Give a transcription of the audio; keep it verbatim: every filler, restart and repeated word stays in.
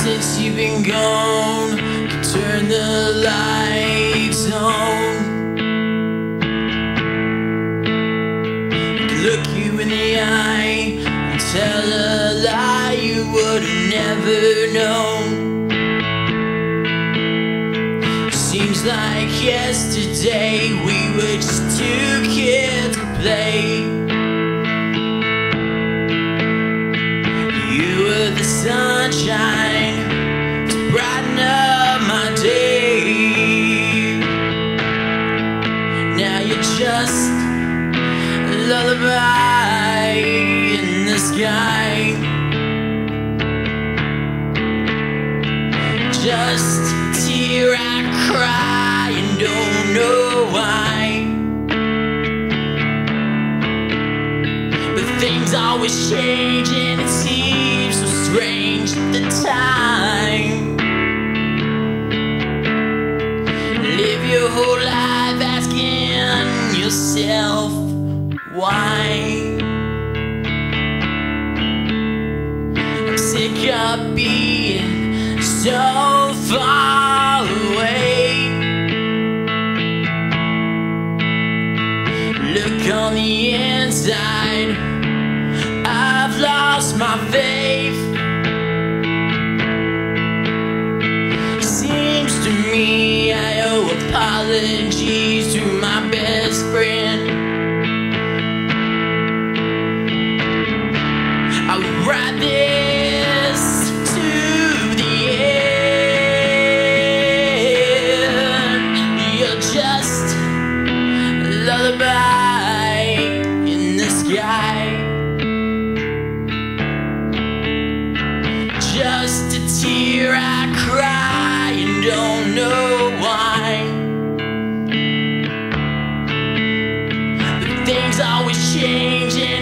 Since you've been gone, turn the lights on. Look you in the eye and tell a lie you would have never known. Seems like yesterday we were just two kids to play. You were the sunshine to brighten up my day. Now you're just a lullaby in the sky. Just a tear I cry and don't know why. But things always change and it seems so strange at the time. Live your whole life asking yourself why. I'm sick of being so far away. Look on the inside, I've lost my faith. Seems to me I owe apologies to my best friend. I would write this to the end. You're just a lullaby in the sky. Just a tear I cry and don't know why. But things always change.